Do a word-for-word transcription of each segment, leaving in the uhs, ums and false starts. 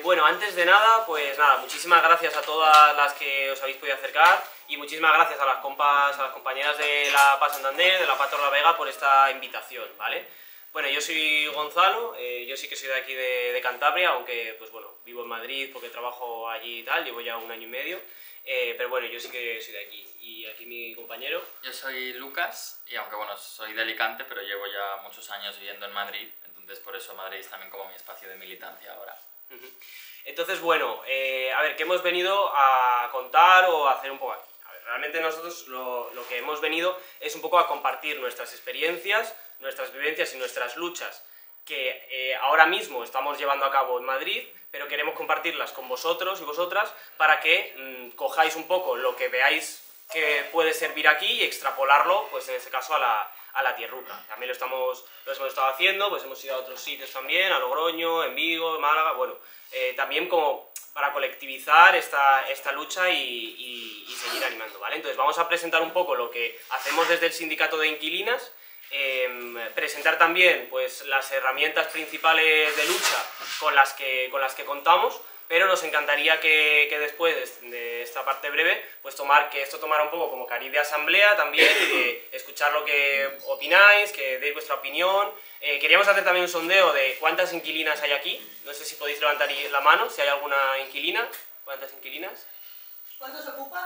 bueno, antes de nada, pues nada, muchísimas gracias a todas las que os habéis podido acercar y muchísimas gracias a las compas, a las compañeras de la P A Santander, de la P A Torre la Vega por esta invitación, ¿vale? Bueno, yo soy Gonzalo, eh, yo sí que soy de aquí de, de Cantabria, aunque pues bueno, vivo en Madrid porque trabajo allí y tal, llevo ya un año y medio, eh, pero bueno, yo sí que soy de aquí. Y aquí mi compañero. Yo soy Lucas, y aunque bueno, soy de Alicante, pero llevo ya muchos años viviendo en Madrid, entonces por eso Madrid es también como mi espacio de militancia ahora. Uh-huh. Entonces, bueno, eh, a ver, ¿qué hemos venido a contar o a hacer un poco aquí? A ver, realmente nosotros lo, lo que hemos venido es un poco a compartir nuestras experiencias, nuestras vivencias y nuestras luchas que eh, ahora mismo estamos llevando a cabo en Madrid, pero queremos compartirlas con vosotros y vosotras para que mmm, cojáis un poco lo que veáis que puede servir aquí y extrapolarlo, pues en este caso, a la, a la tierruca. También lo, estamos, lo hemos estado haciendo, pues hemos ido a otros sitios también, a Logroño, en Vigo, en Málaga, bueno, eh, también como para colectivizar esta, esta lucha y, y, y seguir animando, ¿vale? Entonces vamos a presentar un poco lo que hacemos desde el Sindicato de Inquilinas, eh, presentar también pues, las herramientas principales de lucha con las que, con las que contamos, pero nos encantaría que, que después de esta parte breve, pues tomar, que esto tomara un poco como cariz de asamblea también, y de escuchar lo que opináis, que deis vuestra opinión. Eh, queríamos hacer también un sondeo de cuántas inquilinas hay aquí, no sé si podéis levantar la mano, si hay alguna inquilina. ¿Cuántas inquilinas? ¿Cuántos ocupas?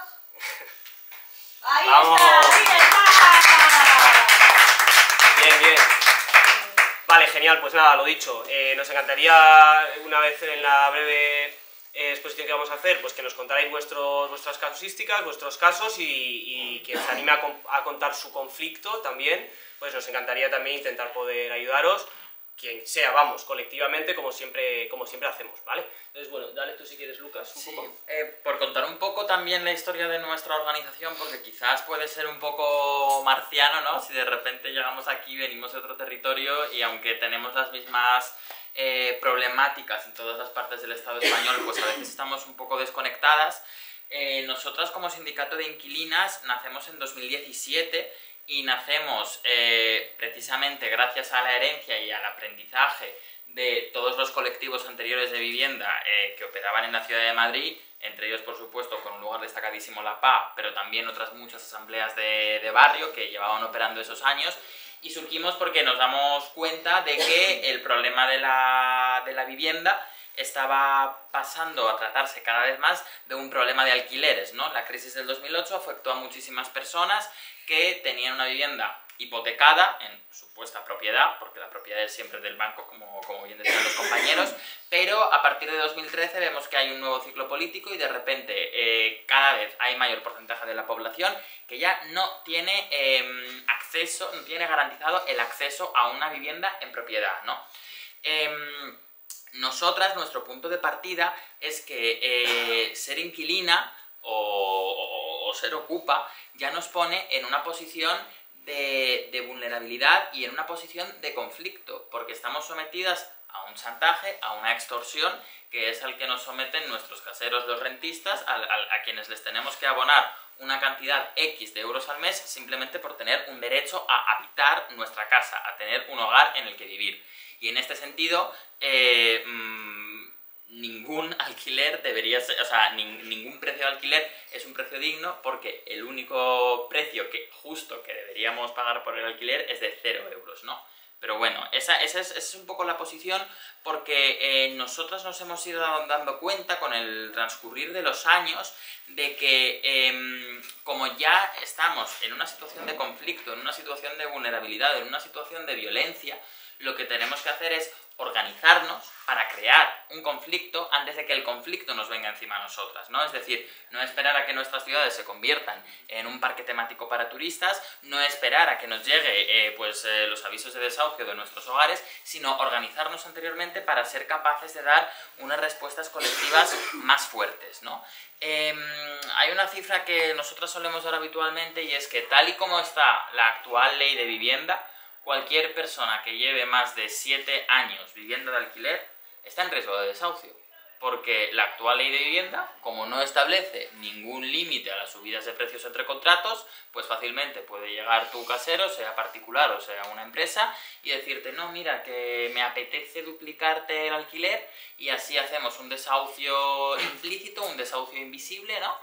¡Ahí ¡Vamos! está! ¡Ahí está! Bien, bien. Vale, genial, pues nada, lo dicho, eh, nos encantaría una vez en la breve eh, exposición que vamos a hacer, pues que nos contarais vuestros, vuestras casuísticas, vuestros casos y, y que os anime a, a contar su conflicto también, pues nos encantaría también intentar poder ayudaros, quien sea, vamos, colectivamente, como siempre, como siempre hacemos, ¿vale? Entonces, bueno, dale tú si quieres, Lucas, un sí, poco. Eh, por contar un poco también la historia de nuestra organización, porque quizás puede ser un poco marciano, ¿no? Si de repente llegamos aquí, venimos de otro territorio y aunque tenemos las mismas eh, problemáticas en todas las partes del Estado español, pues a veces estamos un poco desconectadas. Eh, nosotras como Sindicato de Inquilinas nacemos en dos mil diecisiete y nacemos eh, precisamente gracias a la herencia y al aprendizaje de todos los colectivos anteriores de vivienda eh, que operaban en la ciudad de Madrid, entre ellos, por supuesto, con un lugar destacadísimo la P A, pero también otras muchas asambleas de, de barrio que llevaban operando esos años, y surgimos porque nos damos cuenta de que el problema de la, de la vivienda estaba pasando a tratarse cada vez más de un problema de alquileres, ¿no? La crisis del dos mil ocho afectó a muchísimas personas que tenían una vivienda hipotecada en supuesta propiedad, porque la propiedad es siempre del banco, como, como bien decían los compañeros, pero a partir de dos mil trece vemos que hay un nuevo ciclo político y de repente eh, cada vez hay mayor porcentaje de la población que ya no tiene eh, acceso, no tiene garantizado el acceso a una vivienda en propiedad, ¿no? Eh, nosotras, nuestro punto de partida es que eh, ser inquilina o, o, o ser ocupa ya nos pone en una posición De, de vulnerabilidad y en una posición de conflicto, porque estamos sometidas a un chantaje, a una extorsión, que es al que nos someten nuestros caseros, los rentistas, a, a, a quienes les tenemos que abonar una cantidad X de euros al mes simplemente por tener un derecho a habitar nuestra casa, a tener un hogar en el que vivir. Y en este sentido, eh, mmm, ningún alquiler debería ser, o sea, ni, ningún precio de alquiler es un precio digno, porque el único precio que, justo que deberíamos pagar por el alquiler es de cero euros, ¿no? Pero bueno, esa, esa, es, esa es un poco la posición, porque eh, nosotros nos hemos ido dando cuenta con el transcurrir de los años de que eh, como ya estamos en una situación de conflicto, en una situación de vulnerabilidad, en una situación de violencia, lo que tenemos que hacer es organizarnos para crear un conflicto antes de que el conflicto nos venga encima a nosotras, ¿no? Es decir, no esperar a que nuestras ciudades se conviertan en un parque temático para turistas, no esperar a que nos llegue eh, pues, eh, los avisos de desahucio de nuestros hogares, sino organizarnos anteriormente para ser capaces de dar unas respuestas colectivas más fuertes, ¿no? Eh, hay una cifra que nosotros solemos dar habitualmente, y es que tal y como está la actual ley de vivienda, cualquier persona que lleve más de siete años viviendo de alquiler está en riesgo de desahucio. porque la actual ley de vivienda, como no establece ningún límite a las subidas de precios entre contratos, pues fácilmente puede llegar tu casero, sea particular o sea una empresa, y decirte, no, mira, que me apetece duplicarte el alquiler, y así hacemos un desahucio implícito, un desahucio invisible, ¿no?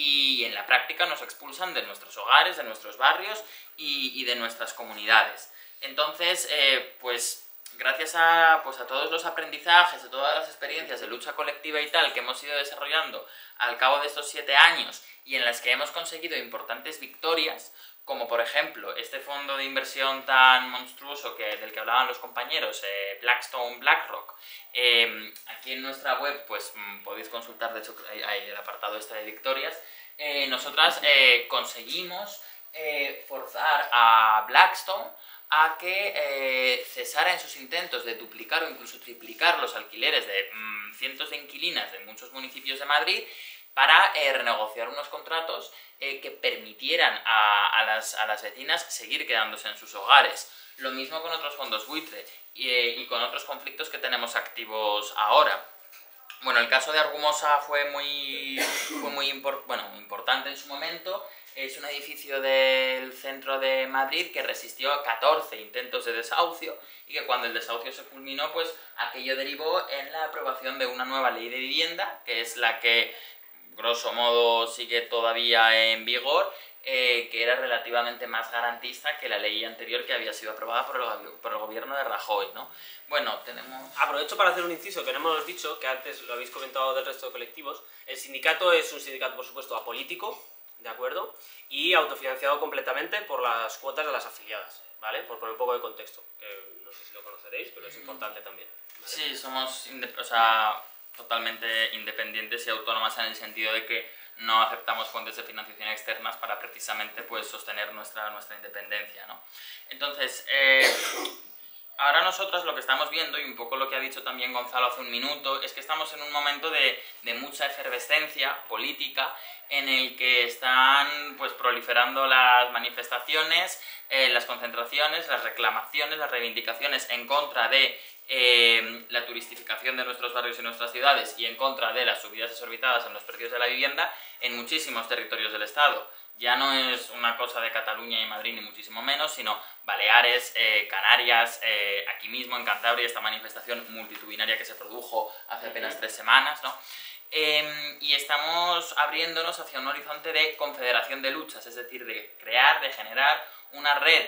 Y en la práctica nos expulsan de nuestros hogares, de nuestros barrios y, y de nuestras comunidades. Entonces, eh, pues gracias a, pues a todos los aprendizajes, a todas las experiencias de lucha colectiva y tal que hemos ido desarrollando al cabo de estos siete años y en las que hemos conseguido importantes victorias, como por ejemplo este fondo de inversión tan monstruoso que, del que hablaban los compañeros, eh, Blackstone, BlackRock. Eh, aquí en nuestra web pues podéis consultar, de hecho hay, hay el apartado este de victorias. Eh, nosotras eh, conseguimos eh, forzar a Blackstone a que eh, cesara en sus intentos de duplicar o incluso triplicar los alquileres de mmm, cientos de inquilinas de muchos municipios de Madrid para eh, renegociar unos contratos eh, que permitieran a, a, las, a las vecinas seguir quedándose en sus hogares. Lo mismo con otros fondos buitre y, eh, y con otros conflictos que tenemos activos ahora. Bueno, el caso de Argumosa fue muy, fue muy impor bueno, importante en su momento. Es un edificio del centro de Madrid que resistió a catorce intentos de desahucio y que cuando el desahucio se culminó, pues aquello derivó en la aprobación de una nueva ley de vivienda, que es la que, grosso modo, sigue todavía en vigor, eh, que era relativamente más garantista que la ley anterior que había sido aprobada por el, por el gobierno de Rajoy, ¿no? Bueno, tenemos... Aprovecho para hacer un inciso que no hemos dicho, que antes lo habéis comentado del resto de colectivos. El sindicato es un sindicato, por supuesto, apolítico, ¿de acuerdo? Y autofinanciado completamente por las cuotas de las afiliadas, ¿vale? Por poner un poco de contexto, que no sé si lo conoceréis, pero es importante también, ¿vale? Sí, somos o sea, totalmente independientes y autónomas en el sentido de que no aceptamos fuentes de financiación externas para precisamente pues, sostener nuestra, nuestra independencia, ¿no? Entonces, eh, ahora nosotros lo que estamos viendo, y un poco lo que ha dicho también Gonzalo hace un minuto, es que estamos en un momento de, de mucha efervescencia política en el que están pues, proliferando las manifestaciones, eh, las concentraciones, las reclamaciones, las reivindicaciones en contra de eh, la turistificación de nuestros barrios y nuestras ciudades y en contra de las subidas desorbitadas en los precios de la vivienda en muchísimos territorios del Estado. Ya no es una cosa de Cataluña y Madrid, ni muchísimo menos, sino Baleares, eh, Canarias, eh, aquí mismo en Cantabria, esta manifestación multitudinaria que se produjo hace apenas tres semanas, ¿no? Eh, y estamos abriéndonos hacia un horizonte de confederación de luchas, es decir, de crear, de generar una red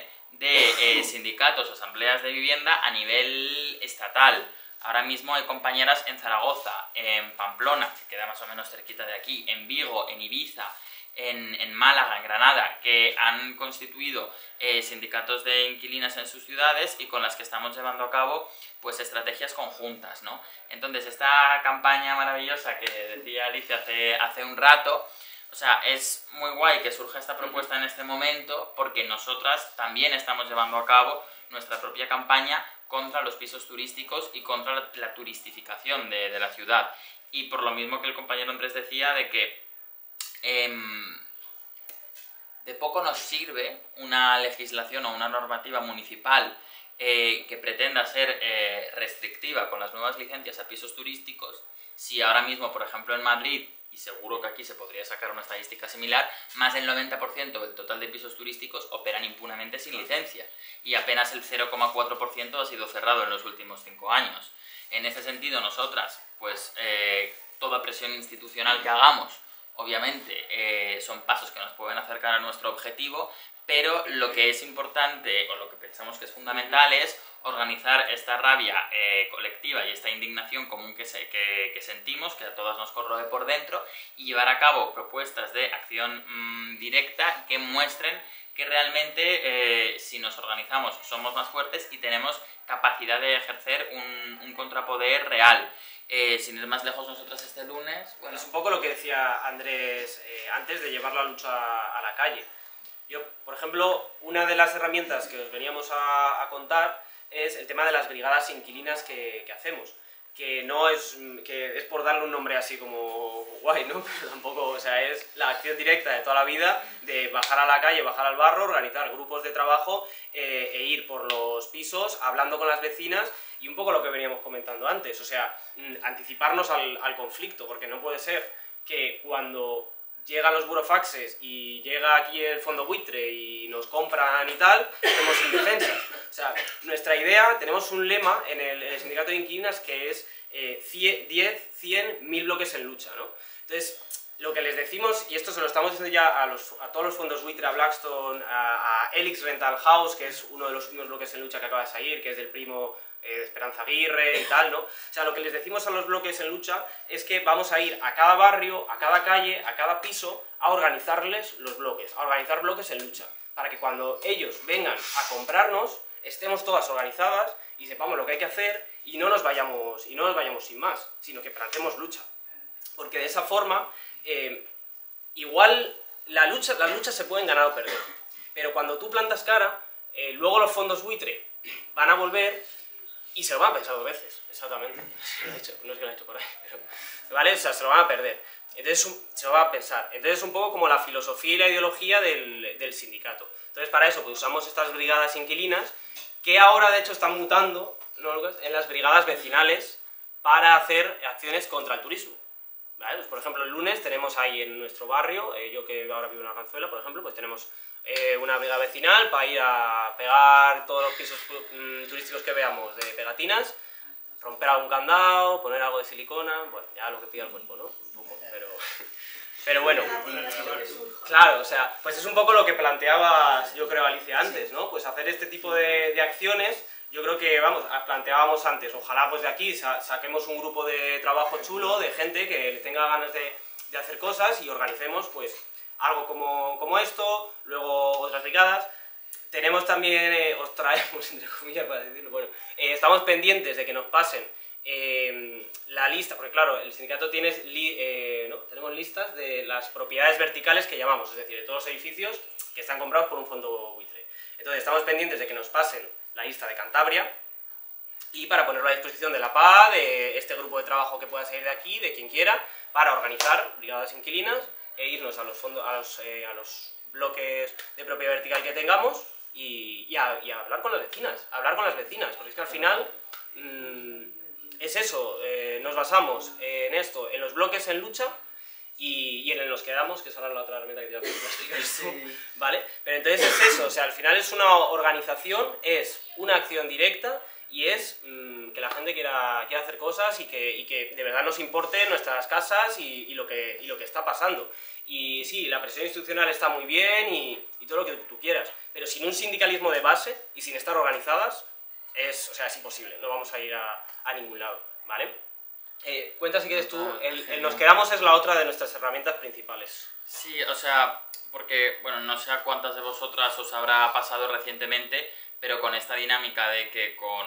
de eh, sindicatos o asambleas de vivienda a nivel estatal. Ahora mismo hay compañeras en Zaragoza, en Pamplona, que queda más o menos cerquita de aquí, en Vigo, en Ibiza, en, en Málaga, en Granada, que han constituido eh, sindicatos de inquilinas en sus ciudades y con las que estamos llevando a cabo pues estrategias conjuntas, ¿no? Entonces esta campaña maravillosa que decía Alicia hace, hace un rato, o sea, es muy guay que surja esta propuesta en este momento porque nosotras también estamos llevando a cabo nuestra propia campaña contra los pisos turísticos y contra la, la turistificación de, de la ciudad. Y por lo mismo que el compañero Andrés decía de que eh, de poco nos sirve una legislación o una normativa municipal eh, que pretenda ser eh, restrictiva con las nuevas licencias a pisos turísticos si ahora mismo, por ejemplo, en Madrid, y seguro que aquí se podría sacar una estadística similar, más del noventa por ciento del total de pisos turísticos operan impunemente sin licencia y apenas el cero coma cuatro por ciento ha sido cerrado en los últimos cinco años. En ese sentido, nosotras, pues eh, toda presión institucional que hagamos, obviamente, eh, son pasos que nos pueden acercar a nuestro objetivo, pero lo que es importante, o lo que pensamos que es fundamental, es organizar esta rabia eh, colectiva y esta indignación común que, se, que, que sentimos, que a todas nos corroe por dentro, y llevar a cabo propuestas de acción mmm, directa que muestren que realmente, eh, si nos organizamos, somos más fuertes y tenemos capacidad de ejercer un, un contrapoder real. Eh, sin ir más lejos, nosotras este lunes... Bueno, es un poco lo que decía Andrés eh, antes de llevar la lucha a la calle. Yo, por ejemplo, una de las herramientas que os veníamos a, a contar es el tema de las brigadas inquilinas que, que hacemos. que no es, que es por darle un nombre así como guay, ¿no? Pero tampoco, o sea, es la acción directa de toda la vida de bajar a la calle, bajar al barro, organizar grupos de trabajo eh, e ir por los pisos hablando con las vecinas y un poco lo que veníamos comentando antes, o sea, anticiparnos al, al conflicto, porque no puede ser que cuando llegan los burofaxes y llega aquí el fondo buitre y nos compran y tal, estemos indefensas. O sea, nuestra idea, tenemos un lema en el, en el sindicato de inquilinas que es eh, diez, cien, mil bloques en lucha, ¿no? Entonces, lo que les decimos, y esto se lo estamos diciendo ya a, los, a todos los fondos buitre, a Blackstone, a, a Elix Rental House, que es uno de los últimos bloques en lucha que acaba de salir, que es del primo eh, de Esperanza Aguirre y tal, ¿no? O sea, lo que les decimos a los bloques en lucha es que vamos a ir a cada barrio, a cada calle, a cada piso, a organizarles los bloques, a organizar bloques en lucha, para que cuando ellos vengan a comprarnos, estemos todas organizadas y sepamos lo que hay que hacer y no nos vayamos, y no nos vayamos sin más, sino que plantemos lucha. Porque de esa forma, eh, igual la lucha, las luchas se pueden ganar o perder, pero cuando tú plantas cara, eh, luego los fondos buitre van a volver y se lo van a pensar dos veces, exactamente. No es que lo he hecho por ahí, pero, ¿vale? O sea, se lo van a perder. Entonces se lo van a pensar. Entonces es un poco como la filosofía y la ideología del, del sindicato. Entonces para eso pues usamos estas brigadas inquilinas, que ahora de hecho están mutando, ¿no, Lucas?, en las brigadas vecinales para hacer acciones contra el turismo. ¿Vale? Pues, por ejemplo, el lunes tenemos ahí en nuestro barrio, eh, yo que ahora vivo en Arganzuela, por ejemplo, pues tenemos eh, una brigada vecinal para ir a pegar todos los pisos mm, turísticos que veamos de pegatinas, romper algún candado, poner algo de silicona, bueno, ya lo que pida el cuerpo, ¿no? Un poco, pero... Pero bueno, claro, o sea, pues es un poco lo que planteabas, yo creo, Alicia, antes, ¿no? Pues hacer este tipo de, de acciones, yo creo que, vamos, planteábamos antes, ojalá pues de aquí sa saquemos un grupo de trabajo chulo, de gente que tenga ganas de, de hacer cosas y organicemos, pues, algo como, como esto, luego otras brigadas. Tenemos también, eh, os traemos, entre comillas, para decirlo, bueno, eh, estamos pendientes de que nos pasen Eh, la lista, porque claro, el sindicato tiene li, eh, ¿no? tenemos listas de las propiedades verticales que llamamos, es decir, de todos los edificios que están comprados por un fondo buitre. Entonces estamos pendientes de que nos pasen la lista de Cantabria y para ponerlo a disposición de la P A, de este grupo de trabajo que pueda salir de aquí, de quien quiera, para organizar brigadas inquilinas e irnos a los, fondos, a los, eh, a los bloques de propiedad vertical que tengamos y, y, a, y a hablar con las vecinas, a hablar con las vecinas, porque es que al final... Mmm, es eso, eh, nos basamos en esto, en los bloques en lucha y, y en los que damos, que es ahora la otra herramienta que te voy a explicar, sí. ¿Vale? Pero entonces es eso, o sea, al final es una organización, es una acción directa y es mmm, que la gente quiera, quiera hacer cosas y que, y que de verdad nos importe nuestras casas y, y, lo que, y lo que está pasando. Y sí, la presión institucional está muy bien y, y todo lo que tú quieras, pero sin un sindicalismo de base y sin estar organizadas, es, o sea, es imposible, no vamos a ir a, a ningún lado, ¿vale? Eh, cuenta si quieres tú, el, el nos quedamos es la otra de nuestras herramientas principales. Sí, o sea, porque, bueno, no sé a cuántas de vosotras os habrá pasado recientemente, pero con esta dinámica de que con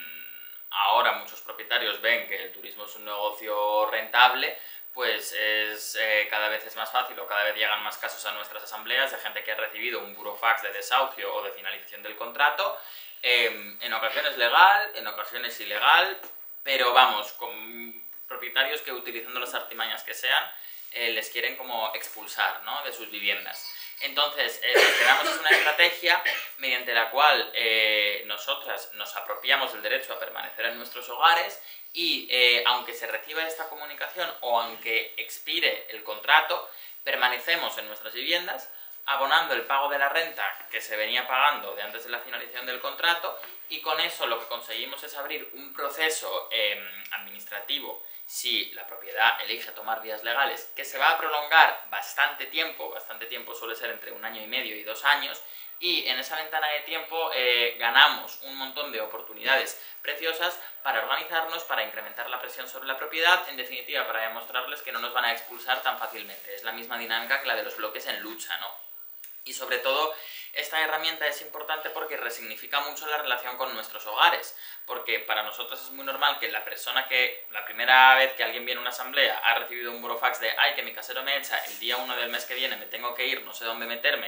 ahora muchos propietarios ven que el turismo es un negocio rentable, pues es, eh, cada vez es más fácil o cada vez llegan más casos a nuestras asambleas de gente que ha recibido un burofax de desahucio o de finalización del contrato. Eh, en ocasiones legal, en ocasiones ilegal, pero vamos, con propietarios que utilizando las artimañas que sean, eh, les quieren como expulsar, ¿no?, de sus viviendas. Entonces, eh, lo que damos es una estrategia mediante la cual eh, nosotras nos apropiamos del derecho a permanecer en nuestros hogares y, eh, aunque se reciba esta comunicación o aunque expire el contrato, permanecemos en nuestras viviendas, abonando el pago de la renta que se venía pagando de antes de la finalización del contrato, y con eso lo que conseguimos es abrir un proceso eh, administrativo, si la propiedad elige tomar vías legales, que se va a prolongar bastante tiempo, bastante tiempo suele ser entre un año y medio y dos años, y en esa ventana de tiempo eh, ganamos un montón de oportunidades preciosas para organizarnos, para incrementar la presión sobre la propiedad, en definitiva para demostrarles que no nos van a expulsar tan fácilmente. Es la misma dinámica que la de los bloques en lucha, ¿no? Y sobre todo, esta herramienta es importante porque resignifica mucho la relación con nuestros hogares, porque para nosotros es muy normal que la persona que, la primera vez que alguien viene a una asamblea, ha recibido un burofax de «ay, que mi casero me echa, el día uno del mes que viene me tengo que ir, no sé dónde meterme,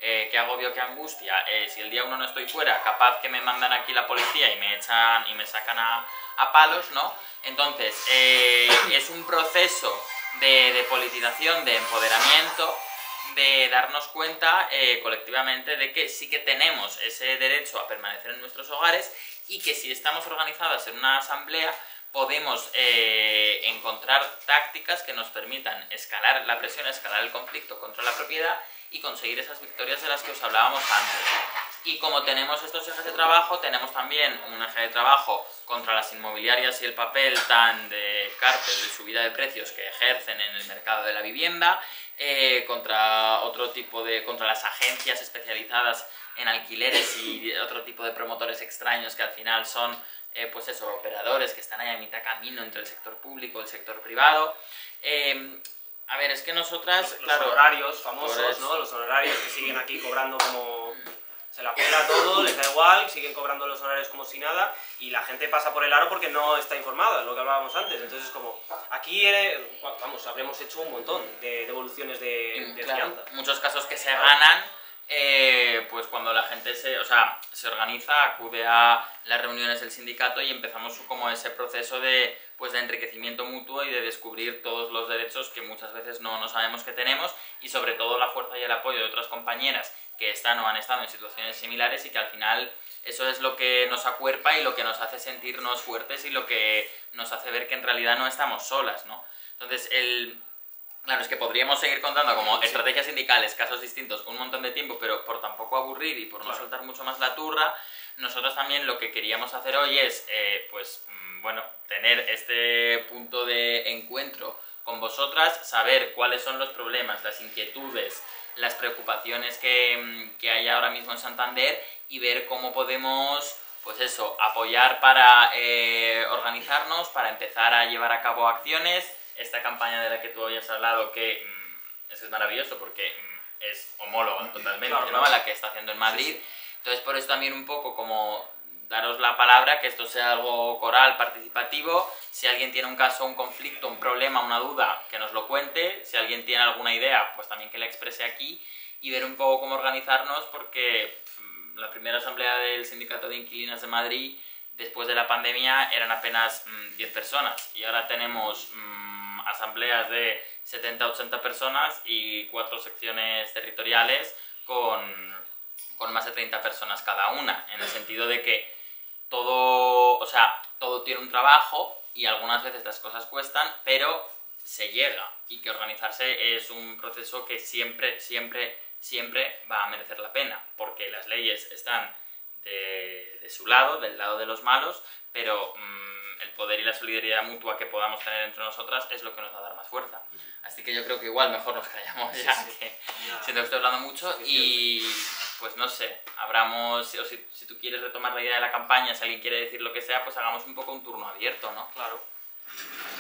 eh, qué agobio, qué angustia, eh, si el día uno no estoy fuera, capaz que me mandan aquí la policía y me echan y me sacan a, a palos, ¿no? Entonces, eh, es un proceso de, de politización, de empoderamiento, de darnos cuenta eh, colectivamente de que sí que tenemos ese derecho a permanecer en nuestros hogares y que si estamos organizadas en una asamblea podemos eh, encontrar tácticas que nos permitan escalar la presión, escalar el conflicto contra la propiedad y conseguir esas victorias de las que os hablábamos antes. Y como tenemos estos ejes de trabajo, tenemos también un eje de trabajo contra las inmobiliarias y el papel tan de cártel de subida de precios que ejercen en el mercado de la vivienda, eh, contra otro tipo de, contra las agencias especializadas en alquileres y otro tipo de promotores extraños que al final son, eh, pues eso, operadores que están ahí a mitad camino entre el sector público y el sector privado. Eh, a ver, es que nosotras, los, claro, los honorarios famosos, ¿no? Los honorarios que siguen aquí cobrando como... Se la pela todo, les da igual, siguen cobrando los honorarios como si nada y la gente pasa por el aro porque no está informada, lo que hablábamos antes. Entonces es como, aquí, eh, vamos, habremos hecho un montón de devoluciones de, de claro, fianza. muchos casos que se ganan, eh, pues cuando la gente se, o sea, se organiza, acude a las reuniones del sindicato y empezamos como ese proceso de, pues de enriquecimiento mutuo y de descubrir todos los derechos que muchas veces no, no sabemos que tenemos y sobre todo la fuerza y el apoyo de otras compañeras que están o han estado en situaciones similares y que al final eso es lo que nos acuerpa y lo que nos hace sentirnos fuertes y lo que nos hace ver que en realidad no estamos solas, ¿no? Entonces, el... claro, es que podríamos seguir contando como sí. estrategias sindicales, casos distintos, un montón de tiempo, pero por tampoco aburrir y por no claro. soltar mucho más la turra, nosotros también lo que queríamos hacer hoy es, eh, pues, bueno, tener este punto de encuentro con vosotras, saber cuáles son los problemas, las inquietudes, las preocupaciones que, que hay ahora mismo en Santander y ver cómo podemos, pues eso, apoyar para eh, organizarnos, para empezar a llevar a cabo acciones. Esta campaña de la que tú hoy has hablado, que mmm, eso es maravilloso porque mmm, es homóloga totalmente, claro, ¿no? A la que está haciendo en Madrid. Sí, sí. Entonces, por eso también un poco como daros la palabra, que esto sea algo coral, participativo. Si alguien tiene un caso, un conflicto, un problema, una duda, que nos lo cuente. Si alguien tiene alguna idea, pues también que la exprese aquí y ver un poco cómo organizarnos, porque mmm, la primera asamblea del Sindicato de Inquilinas de Madrid, después de la pandemia, eran apenas mmm, diez personas y ahora tenemos mmm, asambleas de setenta a ochenta personas y cuatro secciones territoriales con, con más de treinta personas cada una, en el sentido de que todo, o sea, todo tiene un trabajo y algunas veces las cosas cuestan, pero se llega y que organizarse es un proceso que siempre, siempre, siempre va a merecer la pena, porque las leyes están de, de su lado, del lado de los malos, pero mmm, el poder y la solidaridad mutua que podamos tener entre nosotras es lo que nos va a dar más fuerza. Así que yo creo que igual mejor nos callamos ya, sí, sí. que no. siento que estoy hablando mucho y pues no sé, abramos, o si, si tú quieres retomar la idea de la campaña, si alguien quiere decir lo que sea, pues hagamos un poco un turno abierto, ¿no? Claro.